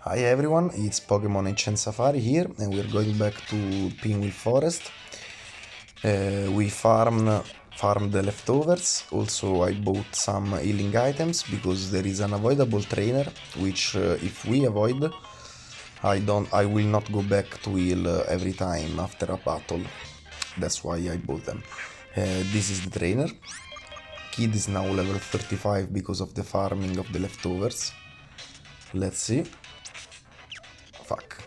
Hi everyone, it's Pokemon Ancient Safari here, and we're going back to Pinwheel Forest. We farmed the leftovers. Also, I bought some healing items because there is an avoidable trainer, which if we avoid, I will not go back to heal every time after a battle. That's why I bought them. This is the trainer. Kid is now level 35 because of the farming of the leftovers. Let's see. Fuck.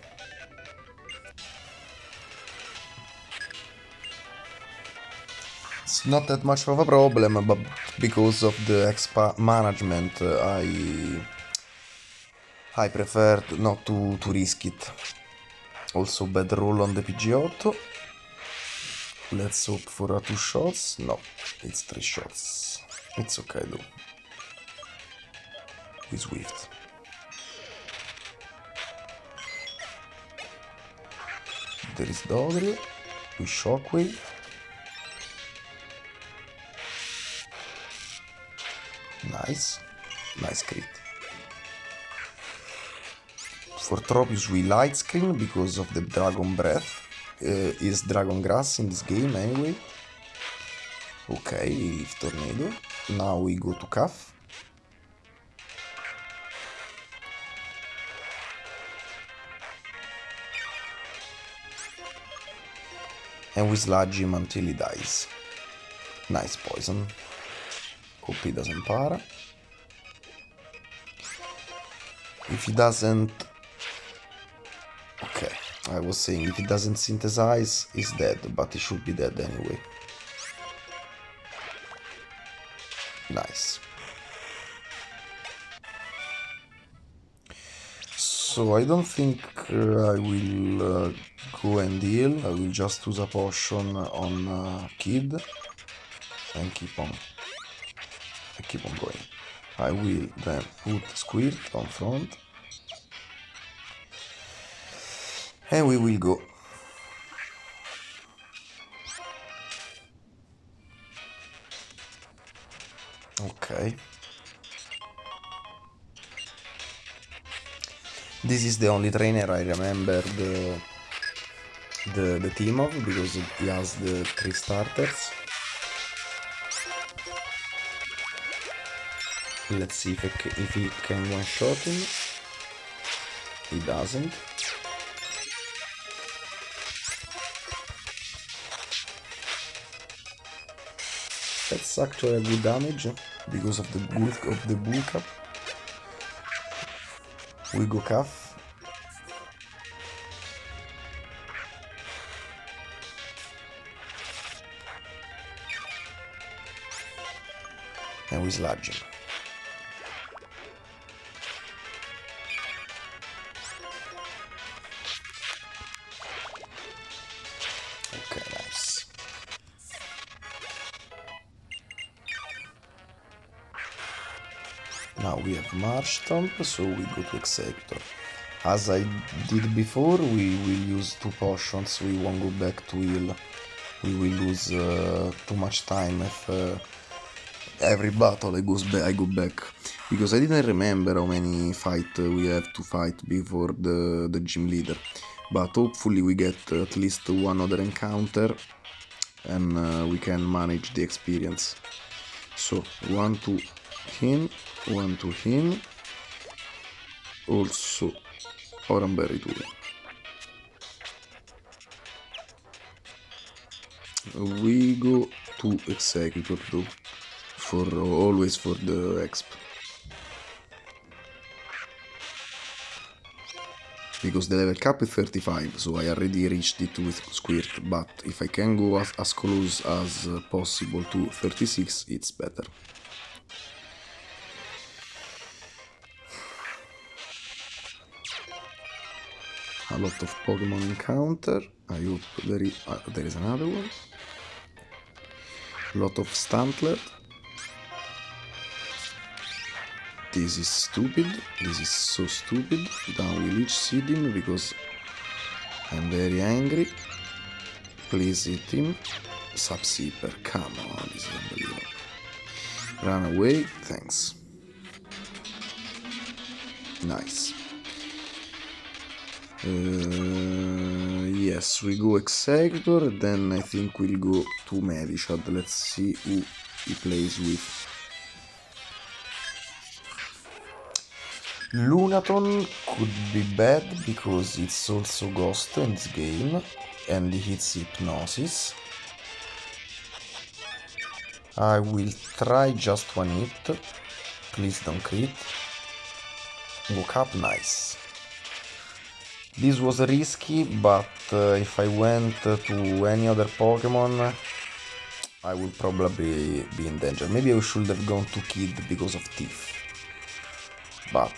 It's not that much of a problem, but because of the expa management, I preferred not to risk it. Also, bad roll on the Pidgeotto. Let's hope for a 2 shots. No, it's 3 shots. It's okay though. We Swift. There is Dodrio. We Shockwave. Nice. Nice crit. For Tropius we Light Screen because of the Dragon Breath. Is Dragon Grass in this game anyway. Okay, Leaf Tornado. Now we go to Cuff. And we sludge him until he dies. Nice poison. Hope he doesn't para. If he doesn't... Okay, I was saying if he doesn't synthesize, he's dead, but he should be dead anyway. Nice. So I don't think I will go and heal. I will just use a potion on Kid and keep on going. I will then put Squirt on front and we will go. Okay. This is the only trainer I remember the team of because he has the 3 starters. Let's see if he can one-shot him. He doesn't. That's actually a good damage because of the bulk of the bulk up. We go Cuff. And we sludge him. Okay, nice. Now we have Marshtomp, so we go to Executor. As I did before, we will use 2 potions, we won't go back to heal. We will lose too much time if every battle I go back. Because I didn't remember how many fights we have to fight before the gym leader. But hopefully we get at least one other encounter and we can manage the experience. So, 1 to him, 1 to him. Also, Oranberry to him. We go to Executor though, always for the exp. Because the level cap is 35, so I already reached it with Squirt, but if I can go as close as possible to 36, it's better. A lot of Pokemon encounter. I hope there is another one. A lot of Stuntlet. This is stupid. This is so stupid. Now we leech seed him because I'm very angry. Please hit him. Subseeper, come on, this is unbelievable. Run away, thanks. Nice. Yes, we go Executor, then I think we'll go to Medichad. Let's see who he plays with. Lunaton could be bad because it's also Ghost in this game and he hits Hypnosis. I will try just one hit. Please don't crit. Woke up, nice. This was risky, but if I went to any other Pokemon, I would probably be in danger. Maybe I should have gone to Kid because of Thief. But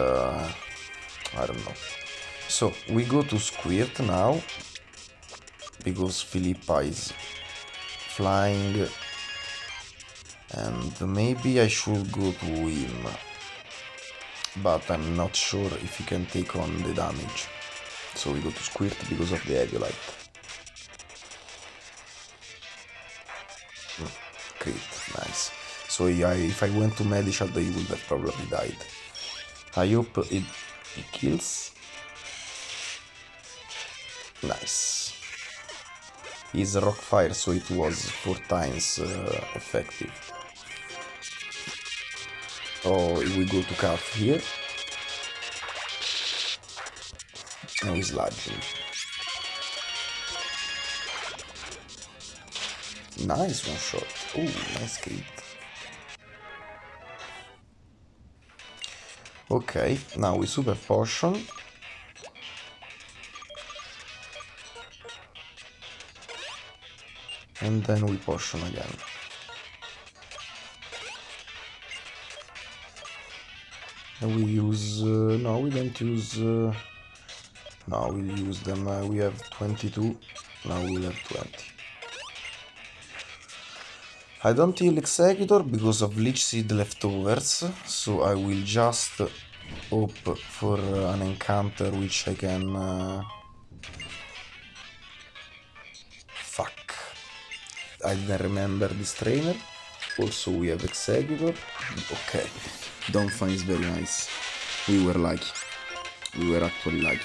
I don't know. So we go to Squirt now, because Philippa is flying, and maybe I should go to him, but I'm not sure if he can take on the damage. So we go to Squirt because of the Eviolite. Crit, nice. So if I went to Medichad, he would have probably died. I hope it kills. Nice. He's Rock Fire, so it was 4 times effective. Oh, we go to Calf here. Now he's sludging. Nice one shot. Oh, nice crit. Okay, now we Super Potion. And then we Potion again. And we use... no, we don't use... no, we'll use them. We have 22. Now we'll have 20. I don't heal Executor because of Leech Seed leftovers, so I will just hope for an encounter which I can... Fuck. I didn't remember this trainer. Also we have Executor. Okay. Donphan is very nice. We were lucky. We were actually lucky.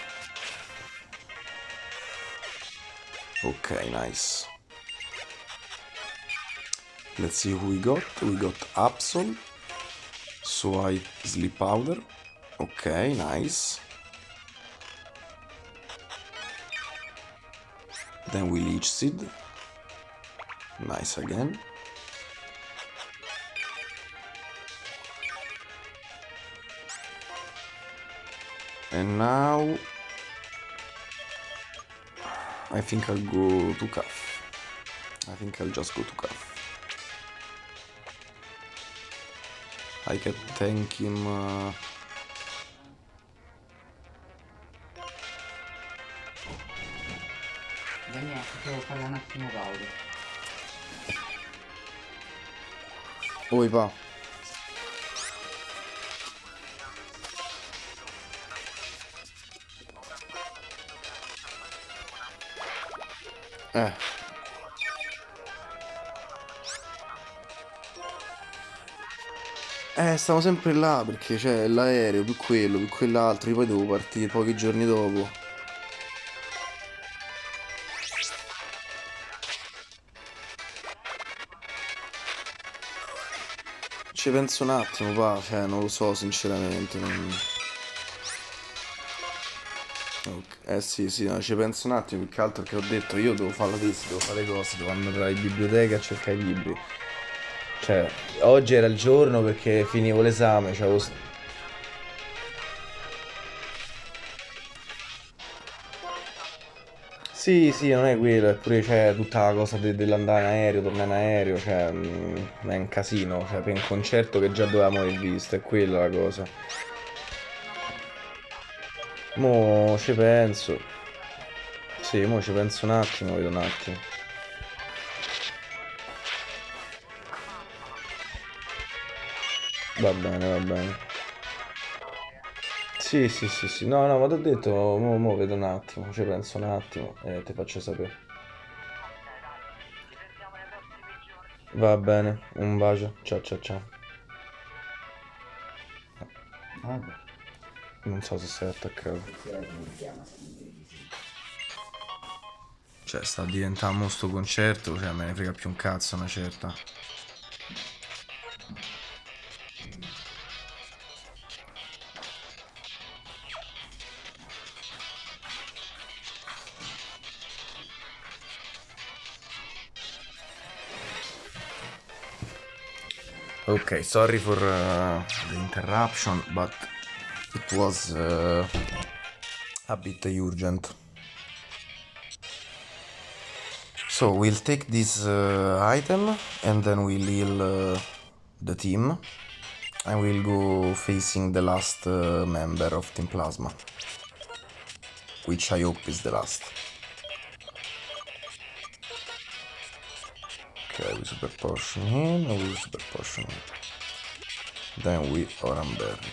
Okay, nice. Let's see who we got. We got Absol. So I Sleep Powder. Okay, nice. Then we Leech Seed. Nice again. And now I think I'll go to Calf. I think I'll just go to Calf. I can thank him. Daniele, devo fare un attimo pausa. Oi, va. Stavo sempre là perché c'è l'aereo, più quello, più quell'altro, io poi devo partire pochi giorni dopo. Ci penso un attimo, va, cioè, non lo so sinceramente. Sì, no, ci penso un attimo, più che altro che ho detto, io devo fare la testa, devo fare le cose, devo andare in biblioteca a cercare i libri. Cioè, oggi era il giorno perché finivo l'esame, c'avevo... Sì, non è quello, è pure c'è tutta la cosa dell'andare in aereo, tornare in aereo, cioè, è un casino, cioè, per un concerto che già dovevamo aver visto, è quella la cosa. Mo' ci penso. Sì, mo' ci penso un attimo, vedo un attimo. Va bene, va bene. Sì, no, ma ti ho detto, mo vedo un attimo, ci penso un attimo e ti faccio sapere. Va bene, un bacio, ciao ciao ciao. Vabbè. Non so se sei attaccato. Cioè, sta diventando sto concerto, cioè me ne frega più un cazzo una certa. Okay, sorry for the interruption, but it was a bit urgent. So we'll take this item and then we'll heal the team and we'll go facing the last member of Team Plasma, which I hope is the last. Okay, we super potion him and we super potion him. Then we Oranberry.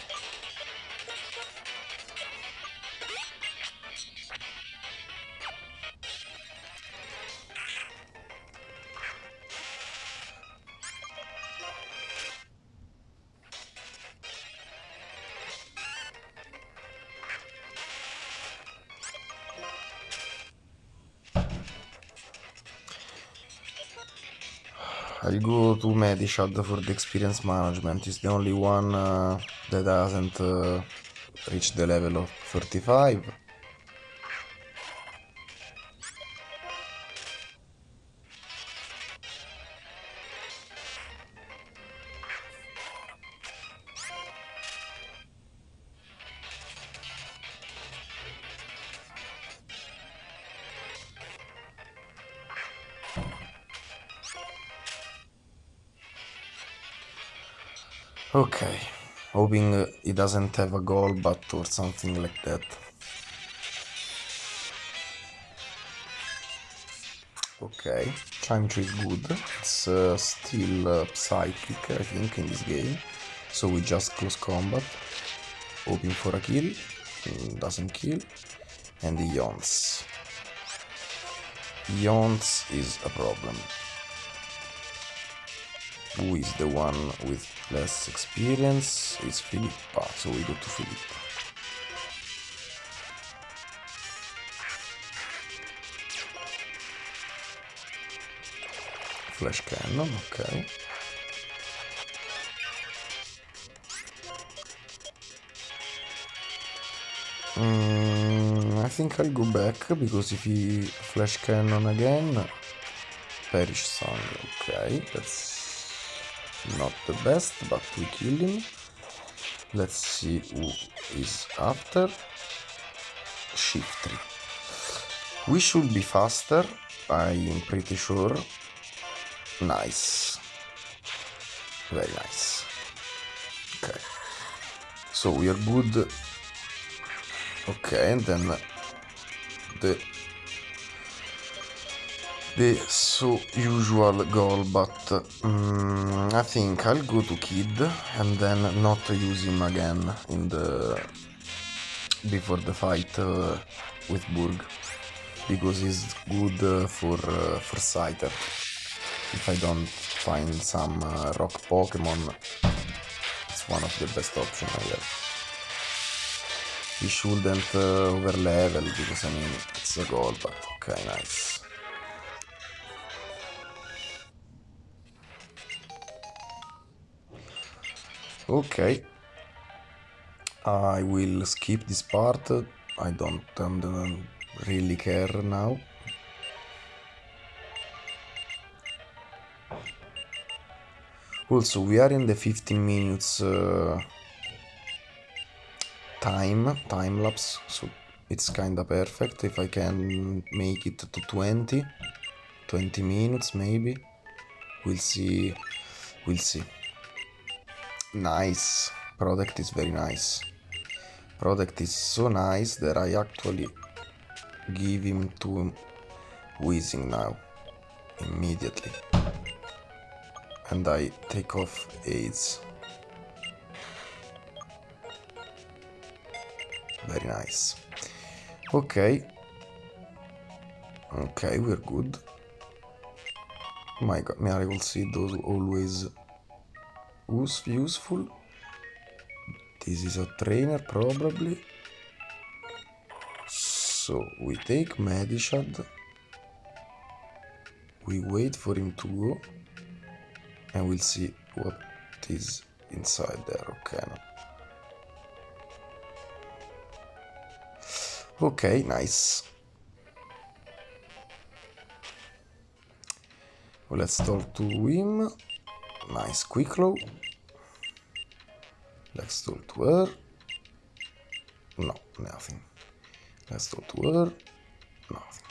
I'll go to Medishad for the experience management. It's the only one that hasn't reached the level of 35. Okay, hoping he doesn't have a goal but or something like that. Okay, Chime Tree is good. It's still psychic, I think, in this game. So we just close combat, hoping for a kill. Doesn't kill. And he yawns. Yawns is a problem. Who is the one with less experience? It's Filippa, so we go to Filippa. Flash cannon, okay. I think I'll go back because if he flash cannon again, perish song. Okay, that's not the best, but we kill him. Let's see who is after. Shiftry. We should be faster, I'm pretty sure. Nice. Very nice. Okay. So we are good. Okay, and then the so usual goal, but I think I'll go to Kid and then not use him again in the before the fight with Burg, because he's good for Scyther. If I don't find some rock Pokemon, it's one of the best options I have. He shouldn't overlevel because I mean it's a goal, but okay, nice. Okay, I will skip this part. I don't really care now. Also, we are in the 15 minutes time lapse, so it's kinda perfect. If I can make it to 20 minutes maybe, we'll see. Nice. Product is very nice. Product is so nice that I actually give him to Weezing now immediately, and I take off AIDS. Very nice. Okay, we're good. My god, Miracle Seed was always useful. This is a trainer, probably. So we take Medishad. We wait for him to go. And we'll see what is inside there. Okay, no. Okay, nice. Well, let's talk to him. Nice, quick low. Let's talk to her. No, nothing. Let's talk to her. Nothing.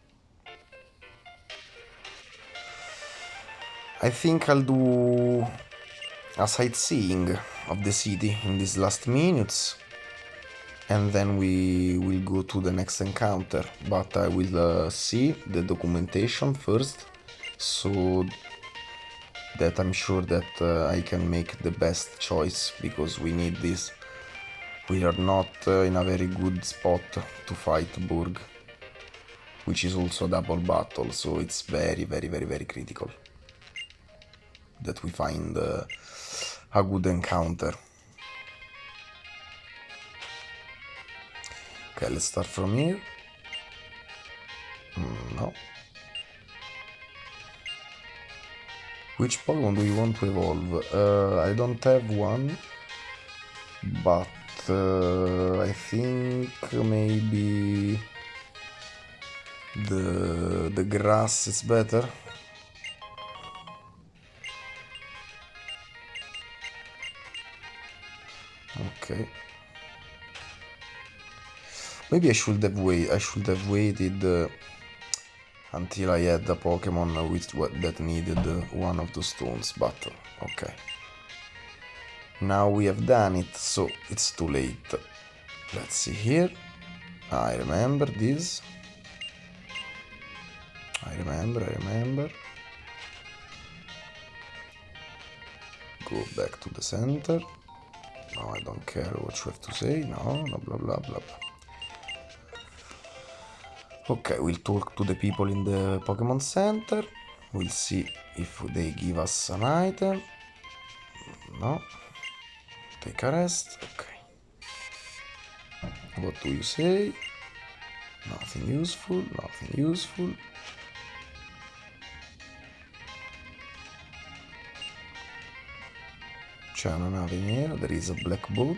I think I'll do a sightseeing of the city in these last minutes. And then we will go to the next encounter. But I will see the documentation first. So that I'm sure that I can make the best choice, because we need this. We are not in a very good spot to fight Burg, which is also a double battle, so it's very critical that we find a good encounter. Okay, let's start from here. No. Which Pokemon do you want to evolve? I don't have one, but I think maybe the grass is better. Okay. Maybe I should have waited until I had a Pokemon that needed one of the stones, but okay. Now we have done it, so it's too late. Let's see here. I remember this. I remember. Go back to the center. No, I don't care what you have to say. No, blah blah blah blah. Okay, we'll talk to the people in the Pokemon Center. We'll see if they give us an item. No. Take a rest. Okay. What do you say? Nothing useful, nothing useful. C'è una nave nera, there is a black boat.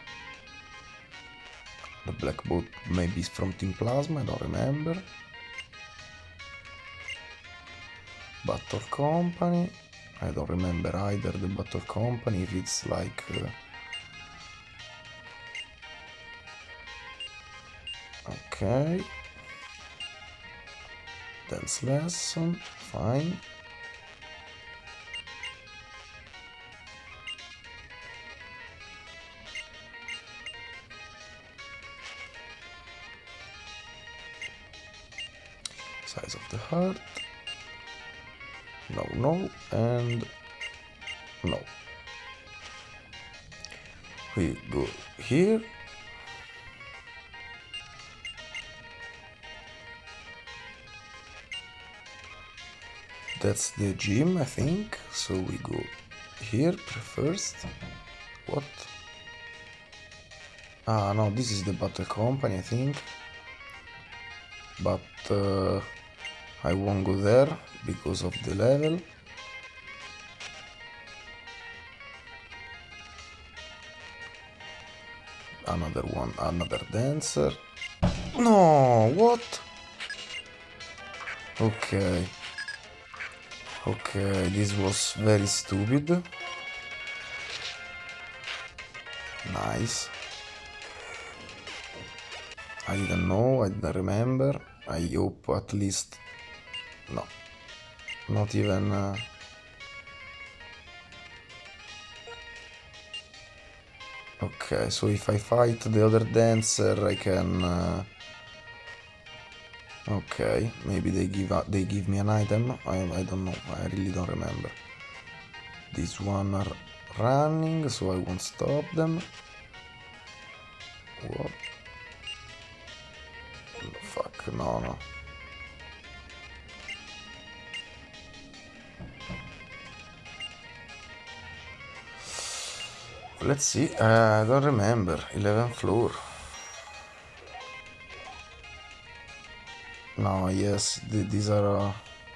The black boat maybe is from Team Plasma, I don't remember. Battle Company. I don't remember either the Battle Company, if it's like... Okay. Dance lesson, fine. Size of the heart. No, and no. We go here. That's the gym, I think. So we go here first. What? Ah, no, this is the Battle Company, I think. But I won't go there because of the level. Another one, another dancer. No, what? Okay. Okay, this was very stupid. Nice. I didn't know, I didn't remember. I hope at least... No. Not even... Okay, so if I fight the other dancer, I can... Okay, maybe they give me an item. I don't know. I really don't remember. These one are running, so I won't stop them. What? Fuck, no. Let's see. I don't remember. 11th floor. No, yes, these are.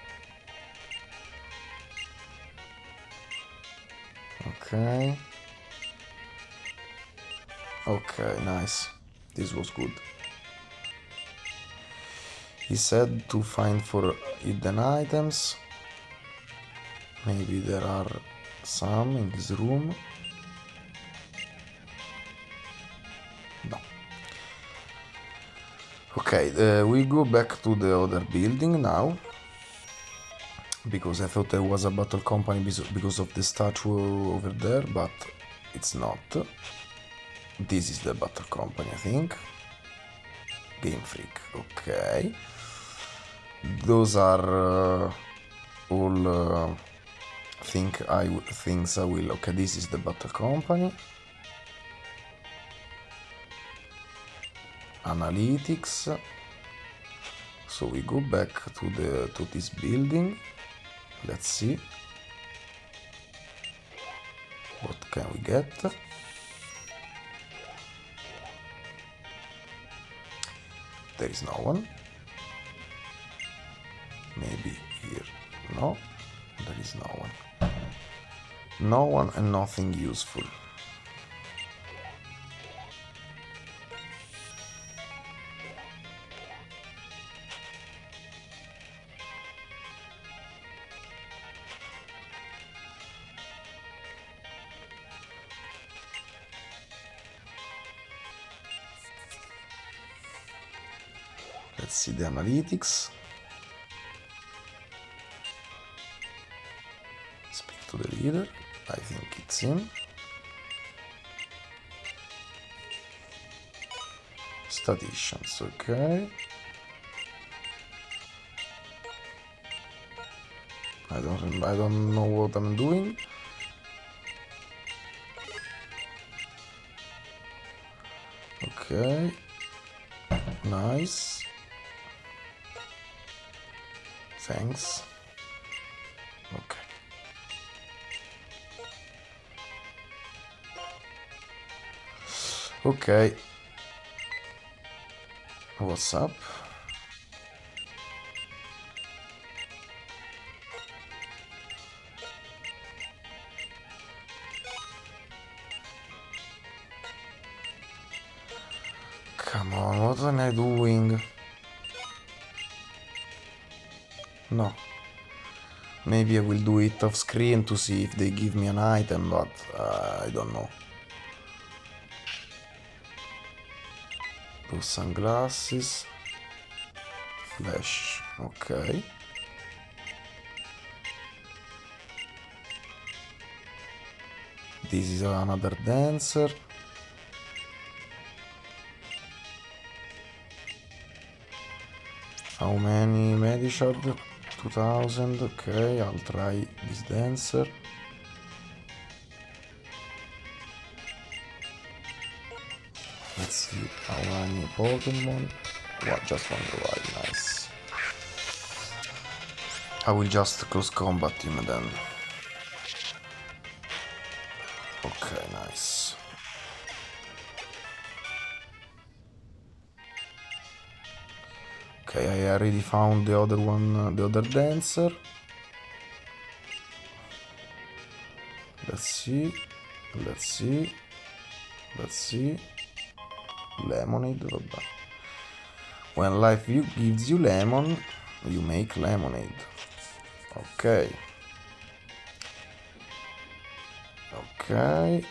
Okay. Okay, nice. This was good. He said to find for hidden items. Maybe there are some in this room. No. Okay, we go back to the other building now. Because I thought there was a battle company because of the statue over there, but it's not. This is the battle company, I think. Game Freak, okay. Those are all things I will. Okay, this is the battle company. Analytics. So we go back to this building. Let's see what can we get. There is no one. Maybe here. No, there is no one. No one and nothing useful. Let's see the analytics. Speak to the leader. I think it's him. Statisticians, okay. I don't know what I'm doing. Okay. Nice. Thanks. Okay. Okay. What's up? Come on, what am I doing? No. Maybe I will do it off screen to see if they give me an item, but I don't know. Those sunglasses. Flash, okay. This is another dancer. How many Medishard? 2000, okay, I'll try this dancer. Let's see how many Pokemon. What, just one revive, nice. I will just close combat him then. Okay, nice. Okay, I already found the other one, the other dancer. Let's see. Let's see. Let's see. Lemonade, vabbè. When life gives you lemon, you make lemonade. Okay. Okay.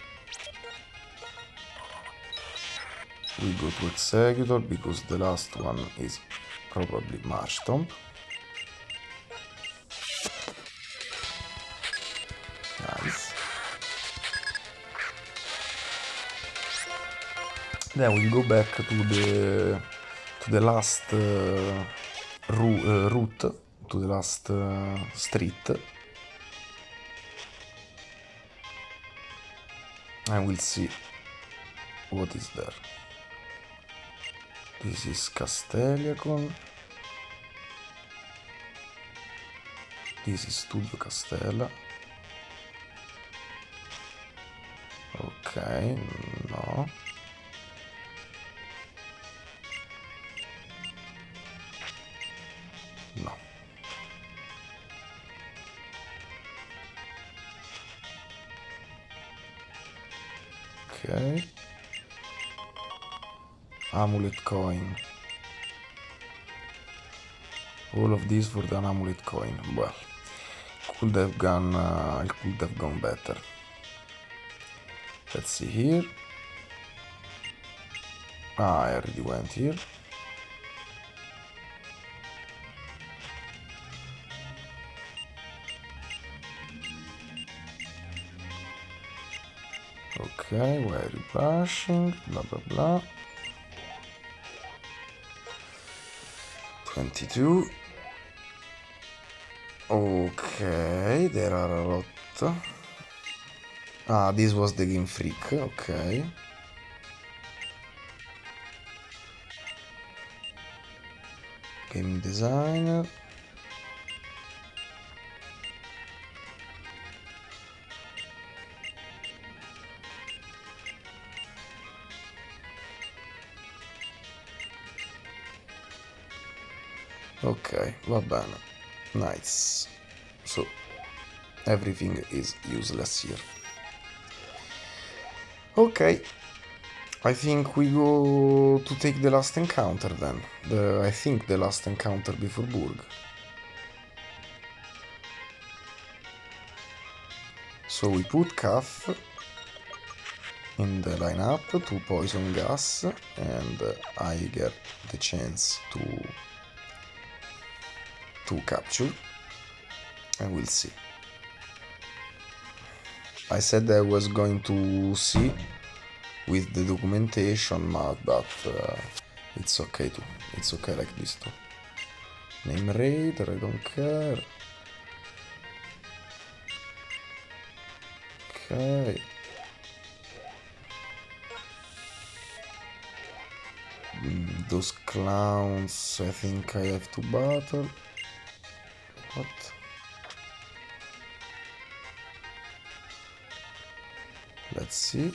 We go to Executor because the last one is probably Marshtomp. Nice. Then we go back to the last route, to the last street, and we'll see what is there. This is Castelliacon. This is Studio Castella. Ok, no. No. Ok. Amulet coin. All of these for an amulet coin. Well, could have gone. It could have gone better. Let's see here. I already went here. Okay, why are you blushing? Blah blah blah. 22. Okay, there are a lot. Ah, this was the Game Freak, okay. Game designer. Ok, va bene. Nice. So, everything is useless here. Okay. I think we go to take the last encounter then. I think the last encounter before Burg. So we put Kath in the lineup to poison gas, and I get the chance to capture, and we'll see. I said I was going to see with the documentation, but it's okay too. It's okay like this too. Name raider, I don't care. Okay. Those clowns, I think I have to battle. What? Let's see.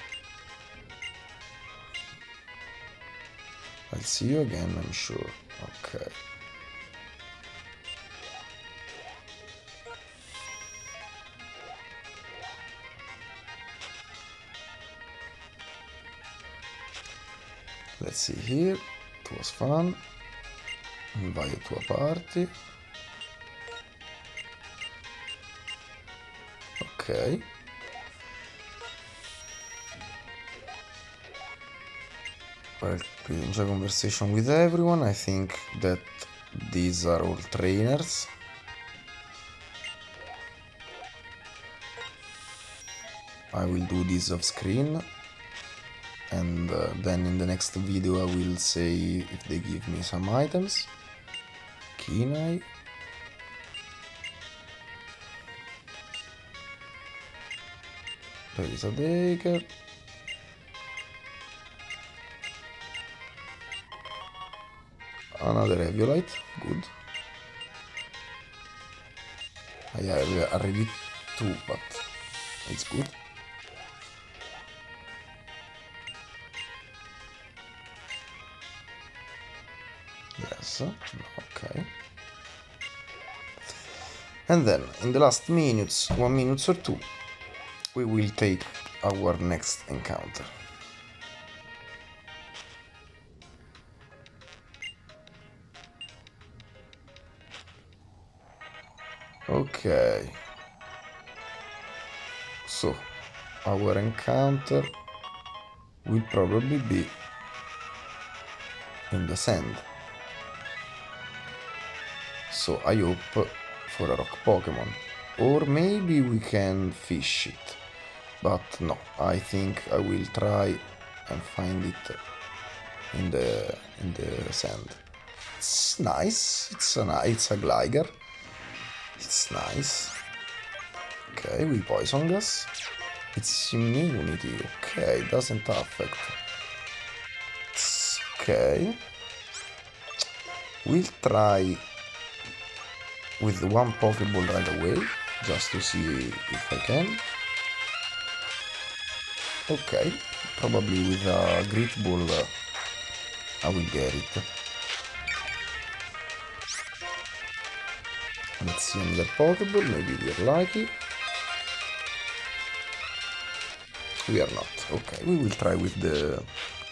I'll see you again, I'm sure. Okay. Let's see here. It was fun. Invite to a party. Okay. Well, we enjoy conversation with everyone. I think that these are all trainers. I will do this off screen, and then in the next video I will say if they give me some items. Kenai. There is a dagger. Another Eviolite, good. I have already two, but it's good. Yes, okay. And then, in the last minutes, 1 minute or two, we will take our next encounter. Okay. So, our encounter will probably be in the sand. So I hope for a rock Pokemon. Or maybe we can fish it. But no, I think I will try and find it in the sand. It's nice. It's a Gligar. It's nice. Okay, we poison gas. It's immunity. Okay, doesn't affect. It's okay. We'll try with one Pokeball right away, just to see if I can. Okay, probably with a Great Ball I will get it. Let's see another Pokeball, maybe we're lucky. We are not. Okay, we will try with the...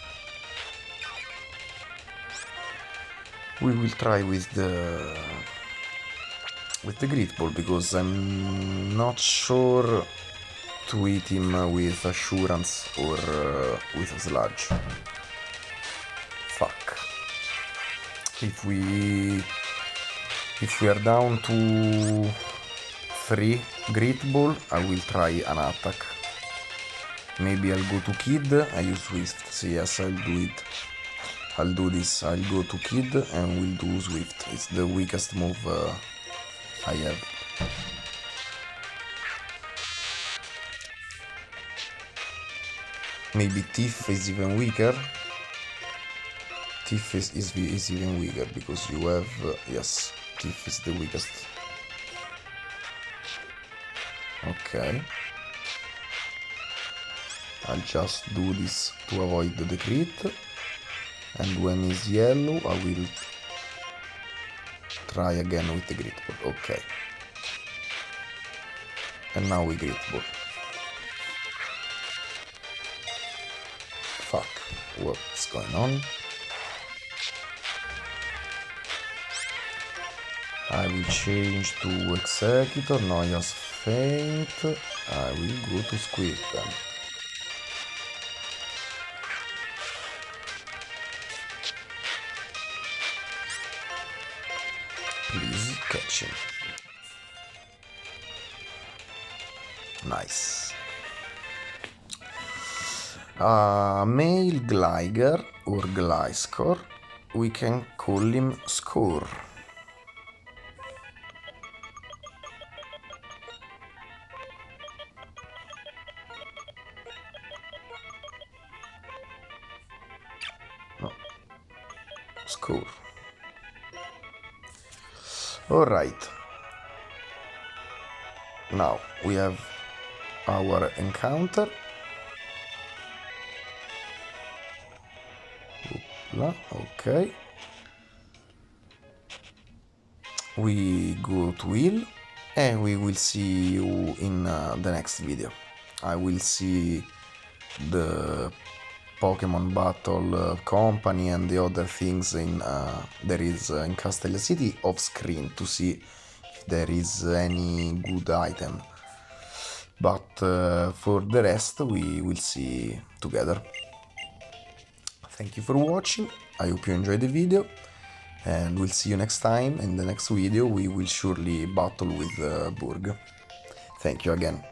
We will try with the Great Ball, because I'm not sure to hit him with Assurance or with Sludge. Fuck. If we are down to 3 Great Ball, I will try an attack. Maybe I'll go to Kid, I use Swift. So yes, I'll do it. I'll do this. I'll go to Kid and we'll do Swift. It's the weakest move I have. Maybe Thief is even weaker. Thief is even weaker because you have... yes, Thief is the weakest. Okay. I'll just do this to avoid the crit. And when it's yellow, I will try again with the Great Ball. Okay. And now we Great Ball. Fuck. What's going on? I will change to Executor. No, just Faint. I will go to Squid then. Please catch him. Nice. Male Gligar or Gliscor, we can call him Score. No. Score. Alright. Now we have our encounter. Okay. We go to heal and we will see you in the next video. I will see the Pokemon Battle company and the other things in there is in Castelia City off screen to see if there is any good item. But for the rest we will see together. Thank you for watching, I hope you enjoyed the video, and we'll see you next time. In the next video we will surely battle with Burgh. Thank you again.